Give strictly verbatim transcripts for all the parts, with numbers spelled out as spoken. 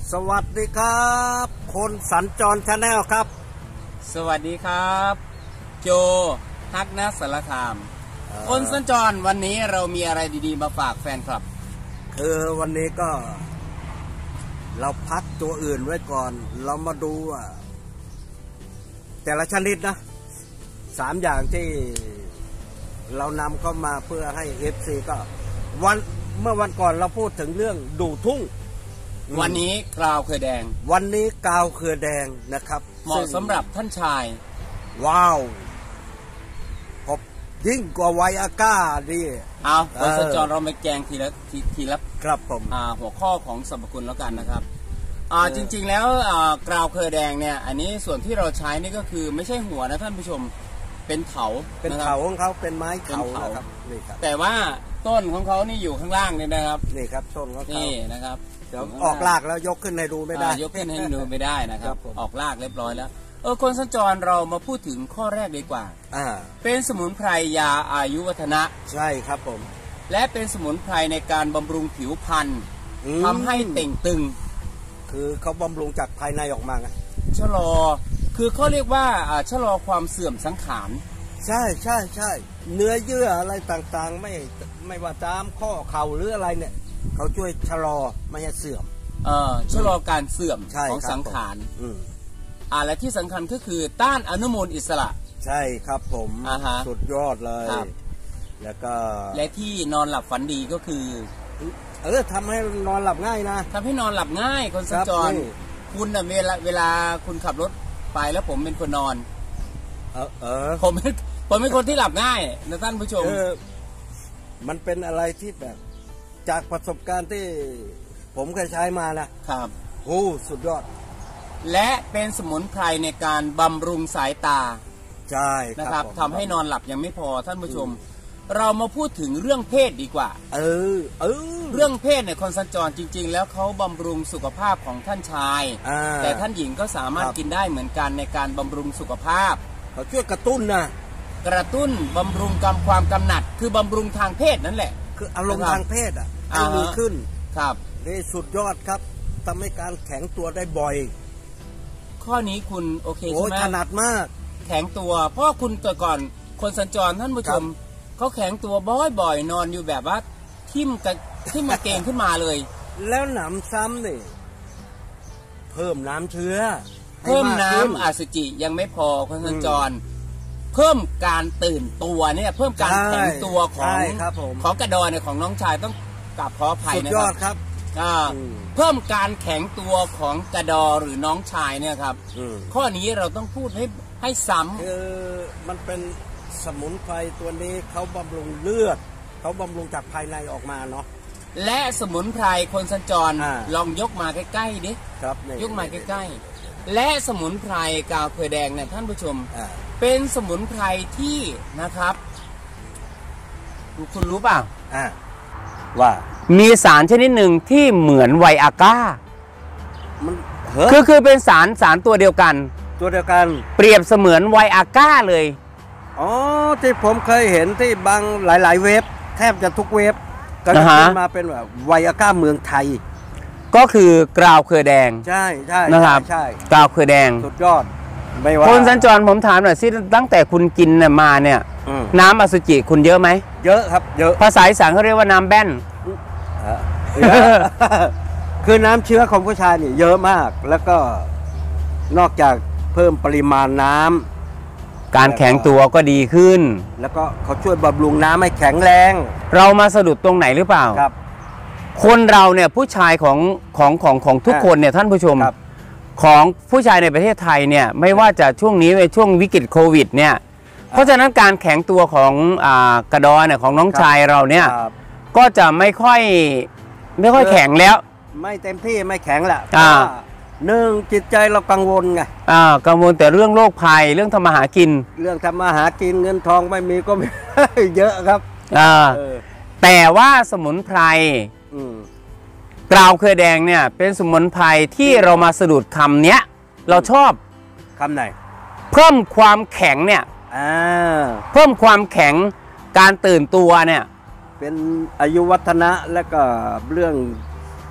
สวัสดีครับคนสัญจรชาแนลครับสวัสดีครับโจฮักนัสสารคามคนสัญจรวันนี้เรามีอะไรดีๆมาฝากแฟนคลับคือวันนี้ก็เราพักตัวอื่นไว้ก่อนเรามาดูว่าแต่ละชนิดนะสามอย่างที่เรานำเข้ามาเพื่อให้ เอฟ ซี ก็วันเมื่อวันก่อนเราพูดถึงเรื่องดูทุ่งวันนี้กราวเครือแดงวันนี้กาวเครือแดงนะครับเหมาะสำหรับท่านชายว้าวพบยิ่งกว่าไวอาก้าดิเอาคนสัญจรเราไปแกงทีละทีทีละครับผมอ่าหัวข้อของสรรพคุณแล้วกันนะครับอ่าจริงๆแล้วอ่ากราวเครือแดงเนี่ยอันนี้ส่วนที่เราใช้นี่ก็คือไม่ใช่หัวนะท่านผู้ชมเป็นเถาเป็นเถาของเขาเป็นไม้เถาครับนี่ครับแต่ว่าต้นของเขานี่อยู่ข้างล่างนี่นะครับนี่ครับต้นของเขานี่นะครับเดี๋ยวออกรากแล้วยกขึ้นให้ดูไม่ได้ยกขึ้นให้ดูไม่ได้นะครับออกรากเรียบร้อยแล้วเออคนสัญจรเรามาพูดถึงข้อแรกดีกว่าอ่าเป็นสมุนไพรยาอายุวัฒนะใช่ครับผมและเป็นสมุนไพรในการบำรุงผิวพรรณทำให้เต่งตึงคือเขาบำรุงจากภายในออกมาไงชะลอคือเขาเรียกว่าชะลอความเสื่อมสังขารใช่ใช่ใช่เนื้อเยื่ออะไรต่างๆไม่ไม่ว่าตามข้อเข่าหรืออะไรเนี่ยเขาช่วยชะลอไม่ให้เสื่อมเออชะลอการเสื่อมของสังขารอ่าและที่สำคัญก็คือต้านอนุมูลอิสระใช่ครับผมสุดยอดเลยแล้วก็และที่นอนหลับฝันดีก็คือเออทำให้นอนหลับง่ายนะทำให้นอนหลับง่ายคนสัญจรคุณเวลาเวลาคุณขับรถไปแล้วผมเป็นคนนอนเออเออผมเป็นผมเป็นคนที่หลับง่ายนะท่านผู้ชมเออมันเป็นอะไรที่แบบจากประสบการณ์ที่ผมเคยใช้มานะครับโอ้สุดยอดและเป็นสมุนไพรในการบำรุงสายตาใช่นะครับทำให้นอนหลับยังไม่พอท่านผู้ชมเรามาพูดถึงเรื่องเพศดีกว่าเออเออเรื่องเพศเนี่ยคนสัญจรจริงๆแล้วเขาบำรุงสุขภาพของท่านชายแต่ท่านหญิงก็สามารถกินได้เหมือนกันในการบำรุงสุขภาพเขาช่วยกระตุ้นนะกระตุ้นบำรุงกำความกำหนัดคือบำรุงทางเพศนั่นแหละคืออารมณ์ทางเพศอ่ะให้มีขึ้นครับนี่สุดยอดครับทำให้การแข็งตัวได้บ่อยข้อนี้คุณโอเคใช่ไหมถนัดมากแข็งตัวเพราะคุณแต่ก่อนคนสัญจรท่านผู้ชมเขาแข็งตัวบ่อยๆนอนอยู่แบบว่าทิ่มกับทิ่มมาเกงขึ้นมาเลยแล้วหนำซ้ำนี่เพิ่มน้ำเชื้อเพิ่มน้ำอสุจิยังไม่พอคนสัญจรเพิ่มการตื่นตัวเนี่ยเพิ่มการแข็งตัวของของกระดอนเนี่ยของน้องชายต้องกราบขออภัยนะครับเพิ่มการแข็งตัวของกระดอหรือน้องชายเนี่ยครับข้อนี้เราต้องพูดให้ให้ซ้ำคือมันเป็นสมุนไพรตัวนี้เขาบำรุงเลือดเขาบำรุงจากภายในออกมาเนาะและสมุนไพรคนสัญจรลองยกมาใกล้ๆดิยกมาใกล้ๆและสมุนไพรกาวเครือแดงเนี่ยท่านผู้ชมเป็นสมุนไพรที่นะครับคุณรู้เปล่าว่ามีสารชนิดหนึ่งที่เหมือนไวอาก้าคือคือเป็นสารสารตัวเดียวกันตัวเดียวกันเปรียบเสมือนไวอาก้าเลยอ๋อที่ผมเคยเห็นที่บางหลายๆเว็บแทบจะทุกเว็บก็จะขึ้นมาเป็นแบบไวอาก้าเมืองไทยก็คือกราวเครือแดงใช่ใช่นะครับใช่กราวเครือแดงสุดยอดไม่ว่าคนสัญจรผมถามหน่อยสิตั้งแต่คุณกินมาเนี่ยน้ำอสุจิคุณเยอะไหมเยอะครับเยอะภาษาอีสานเขาเรียกว่าน้ำแบ้นคือน้ำเชื้อของผู้ชายเนี่ยเยอะมากแล้วก็นอกจากเพิ่มปริมาณน้ำการแข็งตัวก็ดีขึ้นแล้วก็เขาช่วยบำรุงน้ำให้แข็งแรงเรามาสะดุดตรงไหนหรือเปล่าครับคนเราเนี่ยผู้ชายของของของของทุกคนเนี่ยท่านผู้ชมของผู้ชายในประเทศไทยเนี่ยไม่ว่าจะช่วงนี้ในช่วงวิกฤตโควิดเนี่ยเพราะฉะนั้นการแข็งตัวของอ่ากระดอนเนี่ยของน้องชายเราเนี่ยก็จะไม่ค่อยไม่ค่อยแข็งแล้วไม่เต็มที่ไม่แข็งแหละหนึ่งจิตใจเรากังวลไงอ่ากังวลแต่เรื่องโรคภัยเรื่องทำมาหากินเรื่องทำมาหากินเงินทองไม่มีก็ไม่เยอะครับอ่าแต่ว่าสมุนไพรกราวเครือแดงเนี่ยเป็นสมุนไพรที่เรามาสะดุดคำเนี้ยเราชอบคำไหนเพิ่มความแข็งเนี่ยเพิ่มความแข็งการตื่นตัวเนี่ยเป็นอายุวัฒนะและก็เรื่อง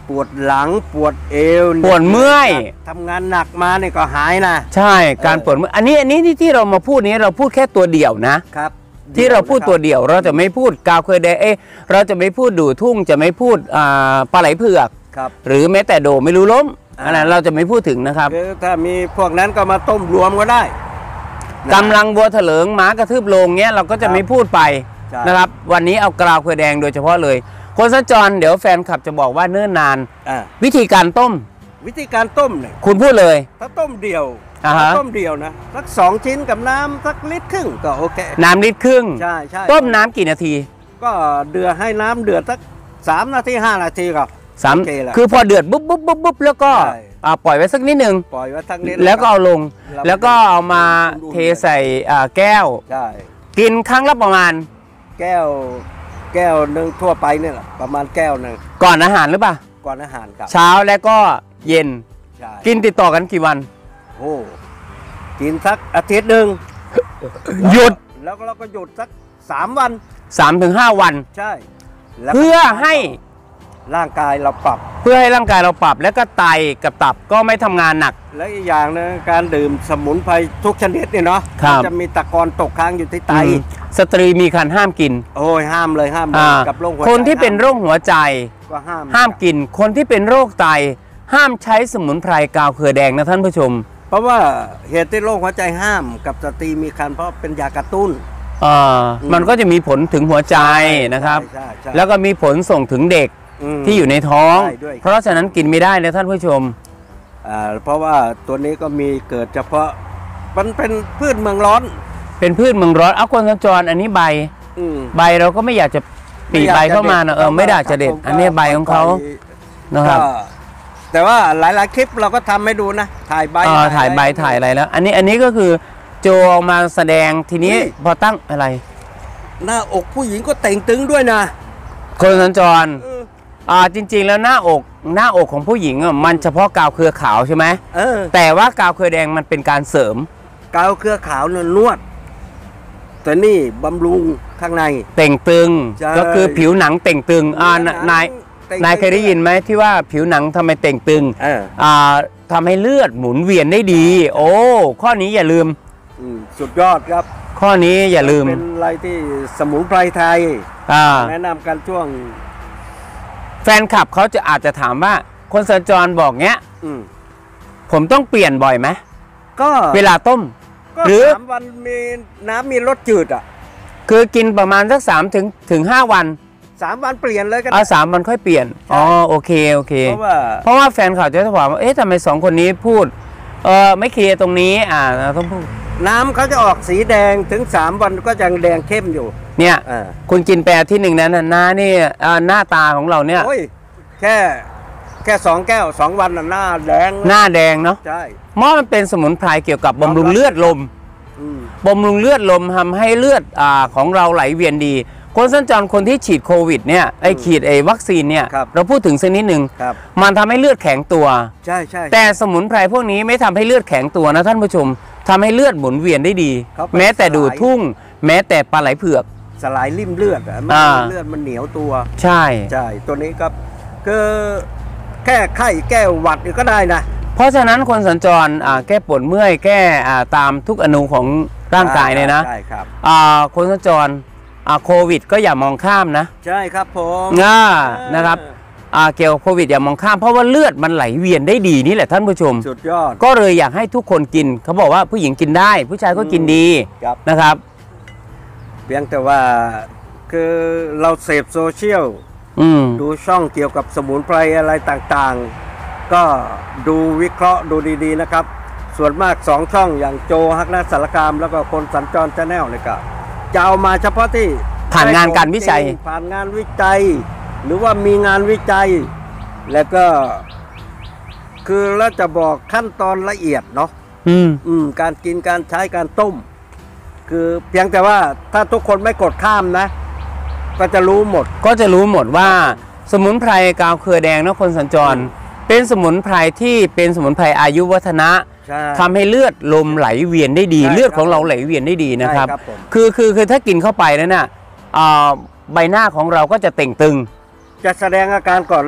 ปวดหลังปวดเอวปวดเมื่อยทำงานหนักมาเนี่ยก็หายนะใช่การปวดเมื่อยอันนี้อันนี้ที่เรามาพูดนี้เราพูดแค่ตัวเดียวนะครับที่เราพูดตัวเดียวเราจะไม่พูดกาวเคยแดงเอ๊ะเราจะไม่พูดดูทุ่งจะไม่พูดอ่าปลาไหลเผือกหรือแม้แต่โดไม่รู้ล้มอันนั้นเราจะไม่พูดถึงนะครับคือถ้ามีพวกนั้นก็มาต้มรวมก็ได้กำลังบัวเถลิงหมากระทืบโลงเงี้ยเราก็จะไม่พูดไปนะครับวันนี้เอากราวเคยแดงโดยเฉพาะเลยคนสัญจรเดี๋ยวแฟนคลับจะบอกว่าเนิ่นนานวิธีการต้มวิธีการต้มเนี่ยคุณพูดเลยถ้าต้มเดียวต้มเดียวนะสักสองชิ้นกับน้ำสักลิตรครึ่งก็โอเคน้ำลิตรครึ่งใช่ใช่ต้มน้ำกี่นาทีก็เดือดให้น้ำเดือดสักสามนาทีห้านาทีก็สามคือพอเดือดปุ๊บปุ๊บปุ๊บปุ๊บแล้วก็ปล่อยไว้สักนิดนึงปล่อยไว้สักนิดแล้วก็เอาลงแล้วก็เอามาเทใส่แก้วกินครั้งละประมาณแก้วแก้วหนึ่งทั่วไปเนี่ยแหละประมาณแก้วหนึ่งก่อนอาหารหรือเปล่าก่อนอาหารครับเช้าแล้วก็เย็นกินติดต่อกันกี่วันโอ้กินสักอาทิตย์หนึ่งหยุดแล้วเราก็หยุดสักสามวันสามถึงห้าวันใช่เพื่อให้ร่างกายเราปรับเพื่อให้ร่างกายเราปรับแล้วก็ไตกับตับก็ไม่ทำงานหนักและอีกอย่างนะการดื่มสมุนไพรทุกชนิดเนี่ยเนาะจะมีตะกอนตกค้างอยู่ที่ไตสตรีมีครรภ์ห้ามกินโอ้ยห้ามเลยห้ามเลยกับโรคหัวใจคนที่เป็นโรคหัวใจก็ห้ามห้ามกินคนที่เป็นโรคไตห้ามใช้สมุนไพรกาวเครือแดงนะท่านผู้ชมเพราะว่าเหตุที่โรคหัวใจห้ามกับสตรีมีครรภ์เพราะเป็นยากระตุ้นอ่ามันก็จะมีผลถึงหัวใจนะครับแล้วก็มีผลส่งถึงเด็กที่อยู่ในท้องเพราะฉะนั้นกินไม่ได้เลยท่านผู้ชมอ่าเพราะว่าตัวนี้ก็มีเกิดเฉพาะมันเป็นพืชเมืองร้อนเป็นพืชเมืองร้อนเอาคนสัญจรอันนี้ใบใบเราก็ไม่อยากจะปีใบเข้ามานะเออไม่ได้จะเด็ดอันนี้ใบของเขานะครับแต่ว่าหลายๆคลิปเราก็ทำให้ดูนะถ่ายใบถ่ายใบถ่ายอะไรแล้วอันนี้อันนี้ก็คือโจมาแสดงทีนี้พอตั้งอะไรหน้าอกผู้หญิงก็แต่งตึงด้วยนะคนสัญจรอ่าจริงๆแล้วหน้าอกหน้าอกของผู้หญิงอ่ะมันเฉพาะกาวเครือขาวใช่ไหมเออแต่ว่ากาวเครือแดงมันเป็นการเสริมกาวเครือขาวเนี่ยนวดแต่นี่บำรุงข้างในเต่งตึงก็คือผิวหนังเต่งตึงอ่านายนายเคยได้ยินไหมที่ว่าผิวหนังทำไมเต่งตึงอ่าทำให้เลือดหมุนเวียนได้ดีโอ้ข้อนี้อย่าลืมสุดยอดครับข้อนี้อย่าลืมเป็นอะไรที่สมุนไพรไทยแนะนำกันช่วงแฟนคลับเขาจะอาจจะถามว่าคนสัญจรบอกเงี้ยผมต้องเปลี่ยนบ่อยไหมก็เวลาต้มหรือสามวันมีน้ำมีรสจืดอ่ะคือกินประมาณสักสามถึงถึงห้าวันสามวันเปลี่ยนเลยกันอ่าสามวันค่อยเปลี่ยนอ๋อโอเคโอเคเพราะว่าเพราะว่าแฟนข่าวจะถามว่าเอ๊ะทำไมสองคนนี้พูดเออไม่เคลียร์ตรงนี้อ่าต้องพูดน้ำเขาจะออกสีแดงถึงสามวันก็ยังแดงเข้มอยู่เนี่ยคุณกินแปรที่หนึ่งนั้นหน้านี่หน้าตาของเราเนี่ยแค่แค่สองแก้วสองวันหน้าแดงหน้าแดงเนาะใช่เพราะมันเป็นสมุนไพรเกี่ยวกับบำรุงเลือดลมบำรุงเลือดลมทำให้เลือดของเราไหลเวียนดีคนสัญจรคนที่ฉีดโควิดเนี่ยไอฉีดไอวัคซีนเนี่ยเราพูดถึงสักนิดหนึ่งมันทำให้เลือดแข็งตัวใช่ใช่แต่สมุนไพรพวกนี้ไม่ทำให้เลือดแข็งตัวนะท่านผู้ชมทำให้เลือดหมุนเวียนได้ดีแม้แต่ดูทุ่งแม้แต่ปลาไหลเผือกสลายริ่มเลือดอ่ะเลือดมันเหนียวตัวใช่ใช่ตัวนี้ก็คือแค่ไข้แก้หวัดก็ได้นะเพราะฉะนั้นคนสัญจรแก้ปวดเมื่อยแก้ตามทุกอนูของร่างกายเลยนะใช่ครับคนสัญจรโควิดก็อย่ามองข้ามนะใช่ครับผมนะครับเกี่ยวกับโควิดอย่ามองข้ามเพราะว่าเลือดมันไหลเวียนได้ดีนี่แหละท่านผู้ชมสุดยอดก็เลยอยากให้ทุกคนกินเขาบอกว่าผู้หญิงกินได้ผู้ชายก็กินดีนะครับเพียงแต่ว่าคือเราเสพโซเชียลดูช่องเกี่ยวกับสมุนไพรอะไรต่างๆก็ดูวิเคราะห์ดูดีๆนะครับส่วนมากสองช่องอย่างโจฮักนัสสารคามแล้วก็คนสัญจรชาแนลเลยก็จะเอามาเฉพาะที่ผ่านงานการวิจัยผ่านงานวิจัยหรือว่ามีงานวิจัยแล้วก็คือเราจะบอกขั้นตอนละเอียดเนาะอืมอืมการกินการใช้การต้มคือเพียงแต่ว่าถ้าทุกคนไม่กดข้ามนะก็จะรู้หมดก็จะรู้หมดว่าสมุนไพรกาวเครือแดงนะคนสัญจรเป็นสมุนไพรที่เป็นสมุนไพรอายุวัฒนะทำให้เลือดลมไหลเวียนได้ดีเลือดของเราไหลเวียนได้ดีนะครับคือคือคือถ้ากินเข้าไปแล้วน่ะใบหน้าของเราก็จะเต่งตึงจะแสดงอาการก่อนเลย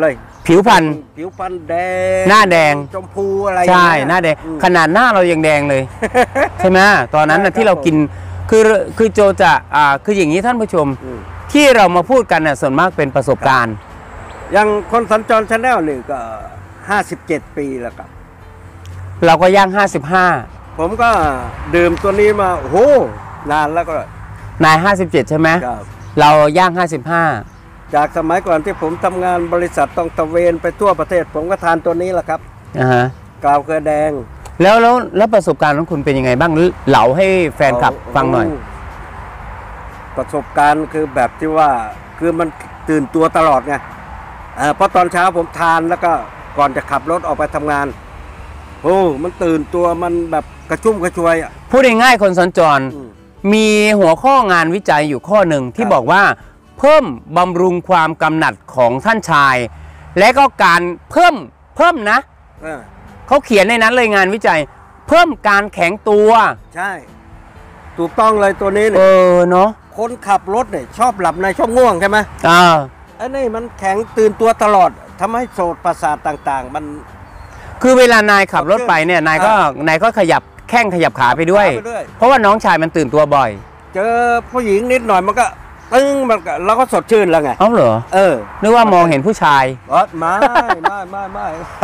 ผิวพรรณผิวพรรณแดงหน้าแดงชมพูอะไรใช่อย่งหเงี้ยน้าแดงอืมขนาดหน้าเรายังแดงเลย ใช่ไหมตอนนั้นใช่ครันะบที่เรากินคือคือโจจะอ่าคืออย่างนี้ท่านผู้ชมอืมที่เรามาพูดกันน่ะส่วนมากเป็นประสบการณ์อย่างคนสัญจรชาแนลนี่ก็ห้าสิบเจ็ดปีแล้วครับเราก็ย่างห้าสิบห้าผมก็ดื่มตัวนี้มาโอ้โหนานแล้วก็นายห้าสิบเจ็ดใช่ไหมครับเราย่างห้าสิบห้าจากสมัยก่อนที่ผมทำงานบริษัทต้องตระเวนไปทั่วประเทศ ผมก็ทานตัวนี้แหละครับอ่าฮะกาวเกลือแดงแล้วแล้วแล้วประสบการณ์ของคุณเป็นยังไงบ้างเหลาให้แฟนคลับฟังหน่อยโประสบการณ์คือแบบที่ว่าคือมันตื่นตัวตลอดไงเอ่อเพราะตอนเช้าผมทานแล้วก็ก่อนจะขับรถออกไปทำงานโอ้มันตื่นตัวมันแบบกระชุ่มกระชวยอ่ะพูดง่ายๆคนสัญจรอืมมีหัวข้องานวิจัยอยู่ข้อหนึ่งที่ครับบอกว่าเพิ่มบำรุงความกำหนัดของท่านชาย และก็การเพิ่มเพิ่มนะเออเขาเขียนในนั้นเลยงานวิจัย เพิ่มการแข็งตัวใช่ ถูกต้องเลยตัวนี้เอเนี่ยอเนาะคนขับรถเนี่ยชอบหลับในชอบง่วงใช่ไหมอ่าไอ้นี่มันแข็งตื่นตัวตลอดทำให้โสตประสาทต่างๆ มันคือเวลานายขับรถไปเนี่ยนายก็อ่านายก็ขยับแข้งขยับขาไปด้วยขาไปด้วยเพราะว่าน้องชายมันตื่นตัวบ่อยเจอผู้หญิงนิดหน่อยมันก็ตึ้งมันก็เราก็สดชื่นแล้วไงเอ้าเหรอเออนึกว่ามองเห็นผู้ชายอ๋อไม่ไม่ไม่ไม่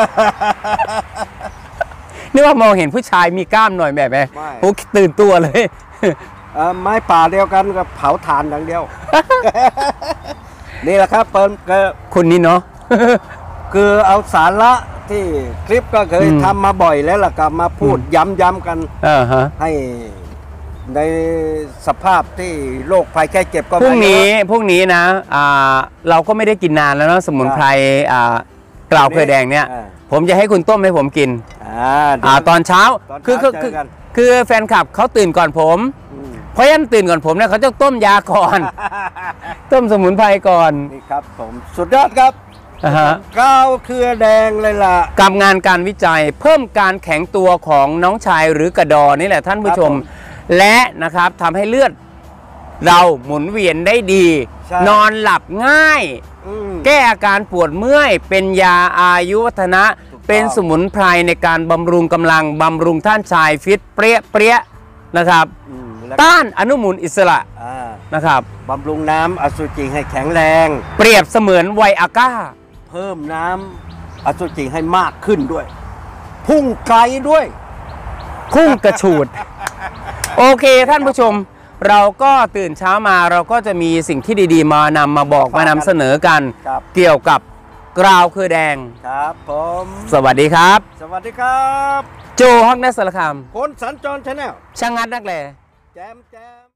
นึกว่ามองเห็นผู้ชายมีกล้ามหน่อยแบบไหมไม่โอ้ตื่นตัวเลยเอ่อไม้ป่าเดียวกันกับเผาถ่านอย่างเดียว นี่แหละครับเปิลก็คุณนี่เนาะคือเอาสาระที่คลิปก็เคยอืมทำมาบ่อยแล้วล่ะก็มาพูดย้ำๆกันเออฮะให้ในสภาพที่โรคภัยแค่เจ็บก็พรุ่งนี้ไม่เยอะพรุ่งนี้นะอ่าเราก็ไม่ได้กินนานแล้วเนาะสมุนไพรอ่ากล่าวเคยแดงเนี่ยอ่าผมจะให้คุณต้มให้ผมกินอ่าเดี๋ยวอ่าตอนเช้าตอนเช้าคือคือเจคืออกันคือแฟนคลับเขาตื่นก่อนผมอืมเพราะฉะนั้นตื่นก่อนผมเนี่ยเขาจะต้มยาก่อน ต้มสมุนไพรก่อนนี่ครับผมสุดยอดครับอ่าฮะก้าวเครือแดงเลยล่ะกับงานการวิจัยเพิ่มการแข็งตัวของน้องชายหรือกระดอนี่แหละท่านผู้ชมครับผมและนะครับทำให้เลือดเราหมุนเวียนได้ดีใช่นอนหลับง่ายอืมแก้อาการปวดเมื่อย เป็นยาอายุวัฒนะถูกต้องเป็นสมุนไพรในการบำรุงกำลังบำรุงท่านชายฟิตเปรี้ยเปรี้ยนะครับอืมแล้วต้านอนุมูลอิสระอ่านะครับบำรุงน้ำอสุจิให้แข็งแรงเปรียบเสมือนไวอาก้าเพิ่มน้ำอสุจิให้มากขึ้นด้วย พุ่งไกลด้วยพุ่งกระฉูด โอเคท่านผู้ชม เราก็ตื่นเช้ามาเราก็จะมีสิ่งที่ดีๆ มานำมาบอกมานำเสนอกันครับเกี่ยวกับกราวคือแดงครับผมสวัสดีครับสวัสดีครับโจฮักนัสสารคามคนสัญจรชาแนลช่างงัดนักแลแจมแจม